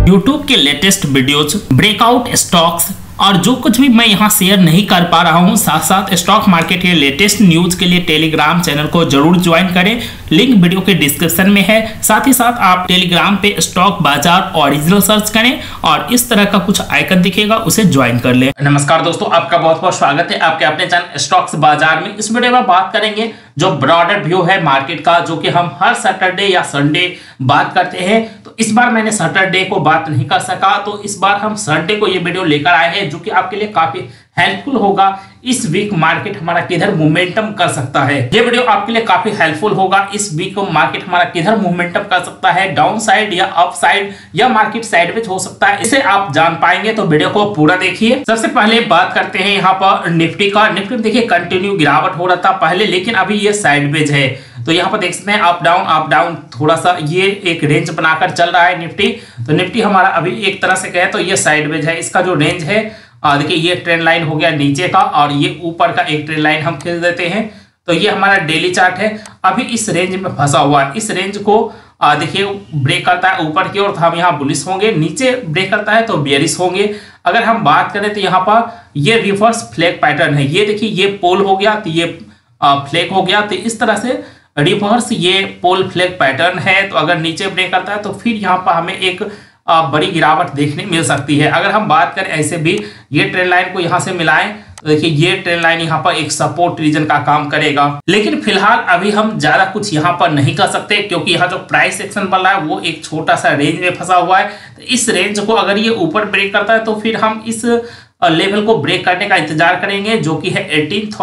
YouTube के latest videos, breakout stocks और जो कुछ भी मैं यहाँ शेयर नहीं कर पा रहा हूँ, साथ साथ स्टॉक मार्केट के लेटेस्ट न्यूज के लिए टेलीग्राम चैनल को जरूर ज्वाइन करें। लिंक वीडियो के डिस्क्रिप्शन में है। साथ ही साथ आप टेलीग्राम पे स्टॉक बाजार ओरिजिनल सर्च करें और इस तरह का कुछ आइकन दिखेगा, उसे ज्वाइन कर लें। नमस्कार दोस्तों, आपका बहुत बहुत स्वागत है आपके अपने चैनल स्टॉक्स बाजार में। इस वीडियो में बात करेंगे जो ब्रॉडर व्यू है मार्केट का, जो कि हम हर सैटरडे या संडे बात करते हैं। तो इस बार मैंने सैटरडे को बात नहीं कर सका, तो इस बार हम संडे को ये वीडियो लेकर आए हैं, जो कि आपके लिए काफी हेल्पफुल होगा। इस वीक मार्केट हमारा किधर मोमेंटम कर सकता है, ये वीडियो आपके लिए काफी हेल्पफुल होगा। इस वीक मार्केट हमारा किधर मोमेंटम कर सकता है, डाउन साइड या अप साइड या मार्केट साइडवेज हो सकता है, इसे आप जान पाएंगे। तो वीडियो को पूरा देखिए। सबसे पहले बात करते हैं यहाँ पर निफ्टी का। निफ्टी में देखिए कंटिन्यू गिरावट हो रहा था पहले, लेकिन अभी ये साइडवेज है। तो यहाँ पर देख सकते हैं अप डाउन थोड़ा सा ये एक रेंज बनाकर चल रहा है निफ्टी। तो निफ्टी हमारा अभी एक तरह से कहे तो ये साइडवेज है। इसका जो रेंज है देखिए ये ट्रेंड लाइन हो गया नीचे का, और ये ऊपर का एक ट्रेंड लाइन हम खींच देते हैं। तो ये हमारा डेली चार्ट है, अभी इस रेंज में फंसा हुआ है। इस रेंज को देखिए ब्रेक करता है ऊपर की ओर तो हम यहाँ बुलिश होंगे, नीचे ब्रेक करता है तो बेयरिश होंगे। अगर हम बात करें तो यहाँ पर ये रिवर्स फ्लैग पैटर्न है। ये देखिए ये पोल हो गया तो ये फ्लैग हो गया, तो इस तरह से रिवर्स ये पोल फ्लैग पैटर्न है। तो अगर नीचे ब्रेक करता है तो फिर यहाँ पर हमें एक बड़ी गिरावट देखने मिल सकती है। अगर हम बात करें ऐसे भी ये ट्रेंड लाइन को यहाँ से मिलाएं तो देखिए ये ट्रेंड लाइन यहाँ पर एक सपोर्ट रीजन का काम करेगा। लेकिन फिलहाल अभी हम ज्यादा कुछ यहाँ पर नहीं कर सकते, क्योंकि यहाँ जो प्राइस एक्शन बन रहा है वो एक छोटा सा रेंज में फंसा हुआ है। तो इस रेंज को अगर ये ऊपर ब्रेक करता है तो फिर हम इस लेवल को ब्रेक करने का इंतजार करेंगे, जो कि है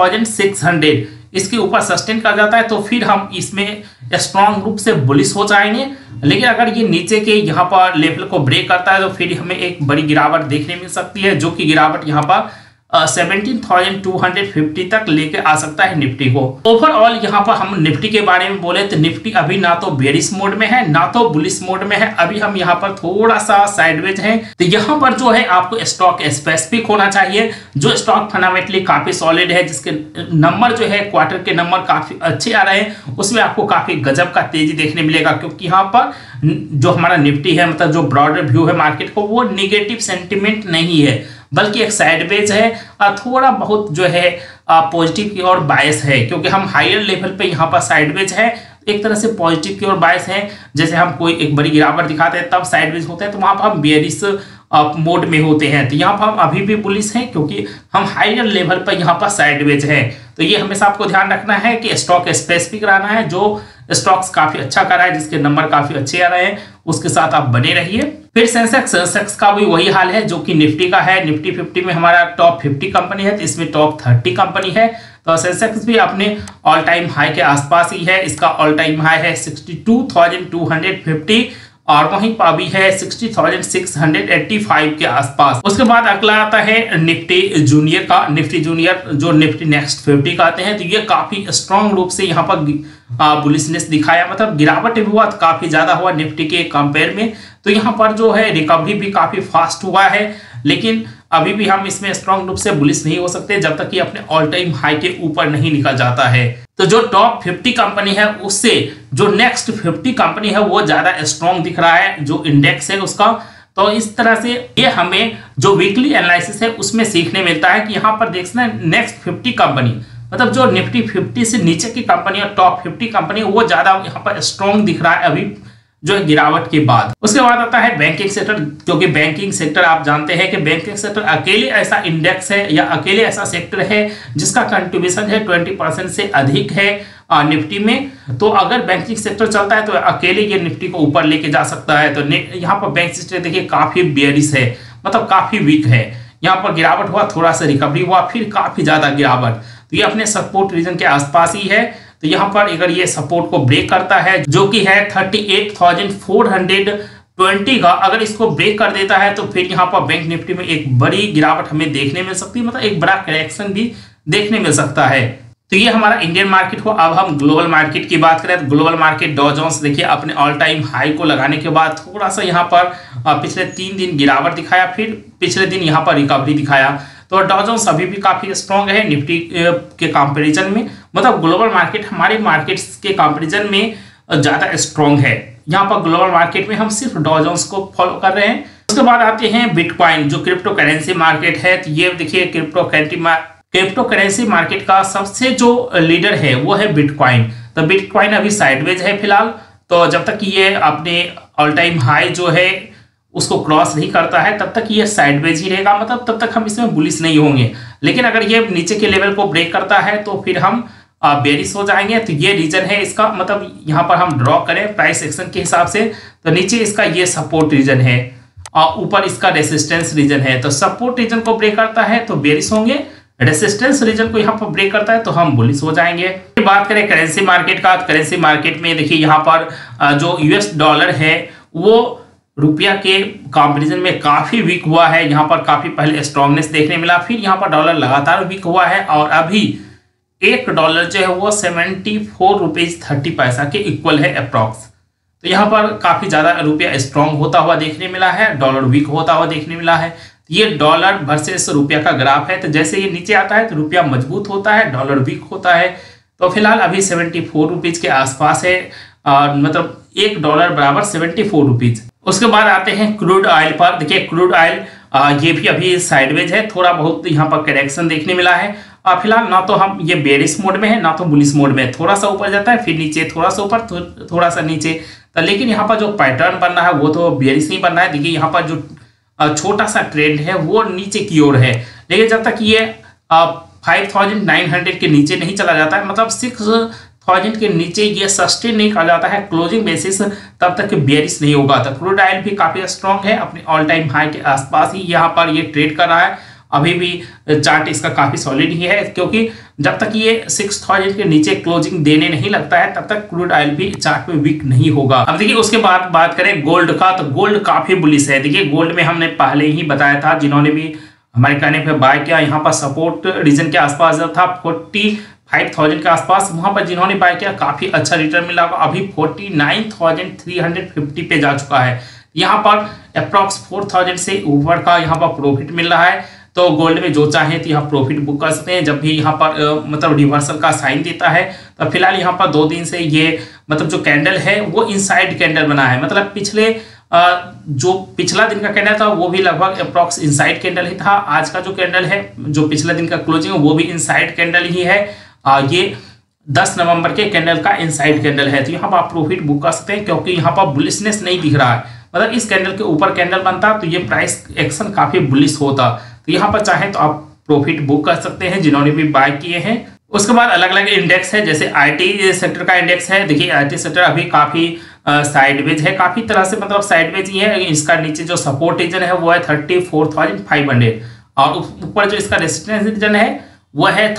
18,600। इसके ऊपर सस्टेन कर जाता है तो फिर हम इसमें स्ट्रॉन्ग रूप से बुलिश हो जाएंगे। लेकिन अगर ये नीचे के यहाँ पर लेवल को ब्रेक करता है तो फिर हमें एक बड़ी गिरावट देखने मिल सकती है, जो कि गिरावट यहाँ पर 17,250 तक लेके आ सकता है निफ्टी को। ओवरऑल यहाँ पर हम निफ्टी के बारे में बोले तो निफ्टी अभी ना तो बेरिश मोड में है ना तो बुलिश मोड में है। अभी हम यहाँ पर थोड़ा सा साइडवेज हैं। तो यहाँ पर जो है आपको स्टॉक स्पेसिफिक होना चाहिए, जो स्टॉक फंडामेंटली काफी सॉलिड है, जिसके नंबर जो है क्वार्टर के नंबर काफी अच्छे आ रहे हैं, उसमें आपको काफी गजब का तेजी देखने मिलेगा। क्योंकि यहाँ पर जो हमारा निफ्टी है, मतलब जो ब्रॉडर व्यू है मार्केट को, वो निगेटिव सेंटिमेंट नहीं है, बल्कि एक साइडवेज है और थोड़ा बहुत जो है पॉजिटिव की ओर बायस है। क्योंकि हम हायर लेवल पे यहाँ पर साइडवेज है, एक तरह से पॉजिटिव की ओर बायस है। जैसे हम कोई एक बड़ी गिरावट दिखाते हैं तब साइडवेज होते हैं, तो वहां पर हम बेयरिश मोड में होते हैं। तो यहाँ पर हम अभी भी बुलिश हैं, क्योंकि हम हायर लेवल पर यहाँ पर साइडवेज है। तो ये हमेशा आपको ध्यान रखना है कि स्टॉक स्पेसिफिक रहना है। जो स्टॉक्स काफी अच्छा कर रहा है, जिसके नंबर काफी अच्छे आ रहे हैं, उसके साथ आप बने रहिए। फिर सेंसेक्स का भी वही हाल है जो कि निफ्टी का है। निफ्टी 50 में हमारा टॉप 50 कंपनी है, तो इसमें टॉप 30 कंपनी है। तो सेंसेक्स भी अपने ऑल टाइम हाई के आसपास ही है। इसका ऑल टाइम हाई है 62,250 और वहीं पर अभी है 60,685 के आसपास। उसके बाद अगला आता है निफ्टी जूनियर का। निफ्टी जूनियर जो निफ्टी नेक्स्ट 50 का आते हैं, तो ये काफी स्ट्रॉन्ग रूप से यहाँ पर बुलिशनेस दिखाया, मतलब गिरावट भी हुआ काफी ज्यादा हुआ निफ्टी के कंपेयर में। तो यहाँ पर जो है रिकवरी भी काफी फास्ट हुआ है, लेकिन अभी भी हम इसमें स्ट्रॉन्ग रूप से बुलिश नहीं हो सकते जब तक कि अपने ऑल टाइम हाई के ऊपर नहीं निकल जाता है। तो जो टॉप 50 कंपनी है उससे जो नेक्स्ट 50 कंपनी है वो ज्यादा स्ट्रॉन्ग दिख रहा है, जो इंडेक्स है उसका। तो इस तरह से ये हमें जो वीकली एनालिसिस है उसमें सीखने मिलता है कि यहाँ पर देखना नेक्स्ट 50 कंपनी, मतलब जो निफ्टी 50 से नीचे की कंपनी और टॉप 50 कंपनी, वो ज्यादा यहाँ पर स्ट्रॉन्ग दिख रहा है अभी जो है गिरावट के बाद। उसके बाद आता है बैंकिंग सेक्टर, क्योंकि बैंकिंग सेक्टर आप जानते हैं कि बैंकिंग सेक्टर अकेले ऐसा इंडेक्स है या अकेले ऐसा सेक्टर है जिसका कंट्रीब्यूशन है 20% से अधिक है निफ्टी में। तो अगर बैंकिंग सेक्टर चलता है तो अकेले ये निफ्टी को ऊपर लेके जा सकता है। तो यहाँ पर बैंक सेक्टर देखिए काफी बेयरिश है, मतलब काफी वीक है। यहाँ पर गिरावट हुआ, थोड़ा सा रिकवरी हुआ, फिर काफी ज्यादा गिरावट। तो ये अपने सपोर्ट रीजन के आसपास ही है। तो यहाँ पर अगर ये सपोर्ट को ब्रेक करता है, जो कि है 38,420 का, अगर इसको ब्रेक कर देता है तो फिर यहाँ पर बैंक निफ्टी में एक बड़ी गिरावट हमें देखने मिल सकती है, मतलब एक बड़ा करेक्शन भी देखने मिल सकता है। तो ये हमारा इंडियन मार्केट हो। अब हम ग्लोबल मार्केट की बात करें तो ग्लोबल मार्केट डॉ जोन्स देखिए अपने ऑल टाइम हाई को लगाने के बाद थोड़ा सा यहाँ पर पिछले 3 दिन गिरावट दिखाया, फिर पिछले दिन यहाँ पर रिकवरी दिखाया। तो डॉ जोन्स अभी भी काफी स्ट्रॉन्ग है निफ्टी के कंपैरिजन में, मतलब ग्लोबल मार्केट हमारे मार्केट्स के कंपैरिजन में ज्यादा स्ट्रॉन्ग है। यहाँ पर ग्लोबल मार्केट में हम सिर्फ डॉ जोन्स को फॉलो कर रहे हैं, उसके बाद आते हैं बिटकॉइन, जो क्रिप्टो करेंसी मार्केट है। तो ये देखिए क्रिप्टो करेंसी मार्केट का सबसे जो लीडर है वो है बिटकॉइन। तो बिटकॉइन अभी साइडवेज है फिलहाल, तो जब तक ये अपने ऑल टाइम हाई जो है उसको क्रॉस नहीं करता है तब तक ये साइडवेज ही रहेगा, मतलब तब तक हम इसमें बुलिश नहीं होंगे। लेकिन अगर ये नीचे के लेवल को ब्रेक करता है तो फिर हम बेरिश हो जाएंगे। तो ये रीजन है इसका, मतलब यहाँ पर हम ड्रॉ करें प्राइस एक्शन के हिसाब से तो नीचे इसका ये सपोर्ट रीजन है और ऊपर इसका रेसिस्टेंस रीजन है। तो सपोर्ट रीजन को ब्रेक करता है तो बेरिश होंगे, रेसिस्टेंस रीजन को यहाँ पर ब्रेक करता है तो हम बुलिश हो जाएंगे। बात करें करेंसी मार्केट का, तो करेंसी मार्केट में देखिए यहाँ पर जो यूएस डॉलर है वो रुपया के कंपैरिजन में काफी वीक हुआ है। यहाँ पर काफी पहले स्ट्रॉन्गनेस देखने मिला, फिर यहाँ पर डॉलर लगातार वीक हुआ है और अभी $1 जो है वो 74 रुपीज 30 पैसा के इक्वल है अप्रॉक्स। तो यहाँ पर काफी ज्यादा रुपया स्ट्रॉन्ग होता हुआ देखने मिला है, डॉलर वीक होता हुआ देखने मिला है। ये डॉलर वर्सेस रुपया का ग्राफ है, तो जैसे ये नीचे आता है तो रुपया मजबूत होता है, डॉलर वीक होता है। तो फिलहाल अभी 74 रुपीज के आसपास है, मतलब $1 बराबर 74 रुपीज। उसके बाद आते हैं क्रूड ऑयल पर। देखिए क्रूड ऑयल ये भी अभी साइडवेज है, थोड़ा बहुत यहाँ पर करेक्शन देखने मिला है। फिलहाल ना तो हम ये बेरिश मोड में है ना तो बुलिश मोड में, थोड़ा सा ऊपर जाता है फिर नीचे, थोड़ा सा ऊपर थोड़ा सा नीचे। तो लेकिन यहाँ पर जो पैटर्न बन रहा है वो तो बेरिश नहीं बन रहा है। देखिए यहाँ पर जो छोटा सा ट्रेंड है वो नीचे की ओर है, लेकिन जब तक ये 5900 के नीचे नहीं चला जाता है, मतलब 6000 के नीचे ये सस्टेन नहीं कर जाता है क्लोजिंग बेसिस, तब तक बेरिश नहीं होगा। तो क्रूड ऑयल भी काफी स्ट्रॉन्ग है, अपने ऑल टाइम हाई के आसपास ही यहाँ पर ये ट्रेड कर रहा है। अभी भी चार्ट इसका काफी सॉलिड ही है, क्योंकि जब तक ये 6000 के नीचे क्लोजिंग देने नहीं लगता है तब तक क्रूड ऑयल भी चार्ट में वीक नहीं होगा। अब देखिए उसके बाद बात करें गोल्ड का, तो गोल्ड काफी बुलिश है। देखिए गोल्ड में हमने पहले ही बताया था, जिन्होंने भी हमारे कहने पे बाय किया, यहाँ पर सपोर्ट रीजन के आसपास था 45,000 के आसपास, वहां पर जिन्होंने बाय किया काफी अच्छा रिटर्न मिला। अभी 49,350 पे जा चुका है, यहाँ पर अप्रॉक्स 4,000 से ऊपर का यहाँ पर प्रॉफिट मिल रहा है। तो गोल्ड में जो चाहे तो यहाँ प्रॉफिट बुक कर सकते हैं। जब भी यहाँ पर मतलब रिवर्सल का साइन देता है, तो फिलहाल यहाँ पर 2 दिन से ये मतलब जो कैंडल है वो इनसाइड कैंडल बना है, मतलब पिछले जो पिछला दिन का कैंडल था वो भी लगभग अप्रॉक्स इनसाइड कैंडल ही था। आज का जो कैंडल है, जो पिछले दिन का क्लोजिंग है, वो भी इनसाइड कैंडल ही है। ये 10 नवंबर के कैंडल का इनसाइड कैंडल है। तो यहाँ पर आप प्रॉफिट बुक कर सकते हैं, क्योंकि यहाँ पर बुलिशनेस नहीं दिख रहा है। मतलब इस कैंडल के ऊपर कैंडल बनता तो ये प्राइस एक्शन काफी बुलिश होता। तो यहाँ पर चाहे तो आप प्रॉफिट बुक कर सकते हैं जिन्होंने भी बाय किए हैं। उसके बाद अलग अलग इंडेक्स है, जैसे आईटी सेक्टर का इंडेक्स है। देखिए आईटी सेक्टर अभी काफी साइडवेज है, काफी तरह से मतलब साइडवेज ही है। इसका नीचे जो सपोर्ट रीजन है वो है 34,500 और ऊपर जो इसका रेजिस्टेंस रीजन है वो है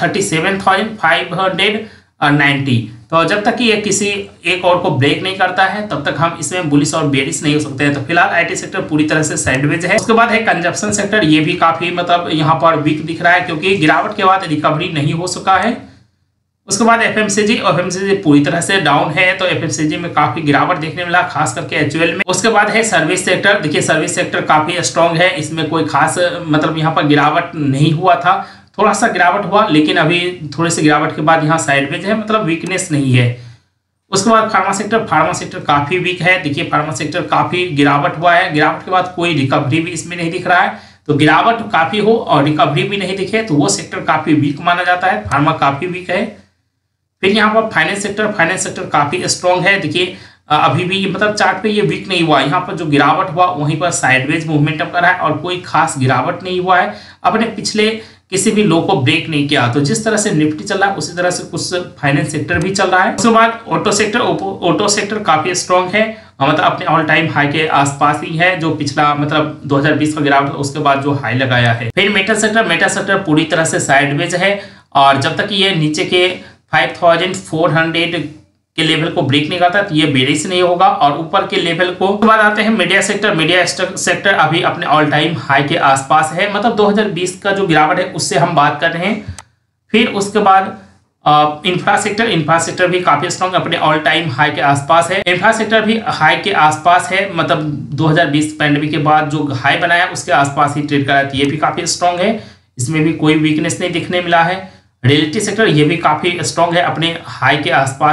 37,590। तो जब तक कि ये किसी एक और को ब्रेक नहीं करता है तब तक हम इसमें बुलिश और बेरिश नहीं हो सकते हैं। तो फिलहाल आईटी सेक्टर पूरी तरह से साइडवेज है। उसके बाद है कंजप्शन सेक्टर, ये भी काफी मतलब यहाँ पर वीक दिख रहा है, क्योंकि गिरावट के बाद रिकवरी नहीं हो सका है। उसके बाद एफएमसीजी पूरी तरह से डाउन है, तो एफएमसीजी में काफी गिरावट देखने मिला, खास करके एचयूएल में। उसके बाद है सर्विस सेक्टर। देखिए सर्विस सेक्टर काफी स्ट्रॉन्ग है, इसमें कोई खास मतलब यहाँ पर गिरावट नहीं हुआ था, थोड़ा सा गिरावट हुआ, लेकिन अभी थोड़ी सी गिरावट के बाद यहाँ साइडवेज है, मतलब वीकनेस नहीं है। उसके बाद फार्मा सेक्टर काफी वीक है। देखिए फार्मा सेक्टर काफी गिरावट हुआ है, गिरावट के बाद कोई रिकवरी भी इसमें नहीं दिख रहा है। तो गिरावट काफी हो और रिकवरी भी नहीं दिखे तो वो सेक्टर काफी वीक माना जाता है, फार्मा काफी वीक है। फिर यहाँ पर फाइनेंस सेक्टर काफी स्ट्रॉन्ग है। देखिए अभी भी मतलब चार्ट पे ये वीक नहीं हुआ, यहाँ पर जो गिरावट हुआ वहीं पर साइडवेज मूवमेंटम कर रहा है और कोई खास गिरावट नहीं हुआ है, अपने पिछले किसी भी लो को ब्रेक नहीं किया। तो जिस तरह से निफ्टी चल रहा है उसी तरह से कुछ फाइनेंस सेक्टर भी चल रहा है। उसके बाद ऑटो सेक्टर काफी स्ट्रॉन्ग है, मतलब अपने ऑल टाइम हाई के आसपास ही है, जो पिछला मतलब 2020 का गिरावट उसके बाद जो हाई लगाया है। फिर मेटल सेक्टर पूरी तरह से साइडवेज है, और जब तक ये नीचे के 5400 के लेवल को ब्रेक नहीं करता तो ये बेरिश नहीं होगा, और ऊपर के लेवल को। उसके बाद आते हैं मीडिया सेक्टर अभी अपने ऑल टाइम हाई के आसपास है, मतलब 2020 का जो गिरावट है उससे हम बात कर रहे हैं। फिर उसके बाद इंफ्रास्ट्रक्चर भी काफी स्ट्रॉन्ग अपने ऑल टाइम हाई के आसपास है। इंफ्रास्ट्रक्चर भी हाई के आसपास है, मतलब 2020 पैंडेमिक के बाद जो हाई बनाया उसके आसपास ही ट्रेड कर रहा है, ये भी काफी स्ट्रॉन्ग है, इसमें भी कोई वीकनेस नहीं दिखने मिला है। रियलिटी सेक्टर ये भी काफी स्ट्रॉन्ग है, अपने हाई के आसपास ही है।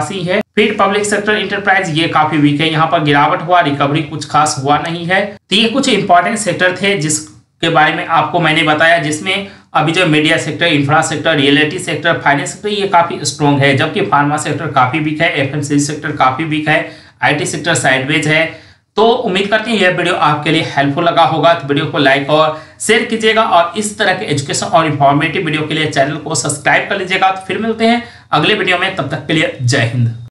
फिर पब्लिक सेक्टर इंटरप्राइज ये काफी वीक है, यहाँ पर गिरावट हुआ, रिकवरी कुछ खास हुआ नहीं है। तो ये कुछ इंपॉर्टेंट सेक्टर थे जिसके बारे में आपको मैंने बताया, जिसमें अभी जो media sector, infra sector, realty sector, finance sector ये काफी स्ट्रॉन्ग है, जबकि फार्मा सेक्टर काफी वीक है, एफएमसीजी सेक्टर काफी वीक है, आईटी सेक्टर साइडवेज है। तो उम्मीद करते हैं यह वीडियो आपके लिए हेल्पफुल लगा होगा, तो वीडियो को लाइक और शेयर कीजिएगा और इस तरह के एजुकेशन और इंफॉर्मेटिव वीडियो के लिए चैनल को सब्सक्राइब कर लीजिएगा। तो फिर मिलते हैं अगले वीडियो में, तब तक के लिए जय हिंद।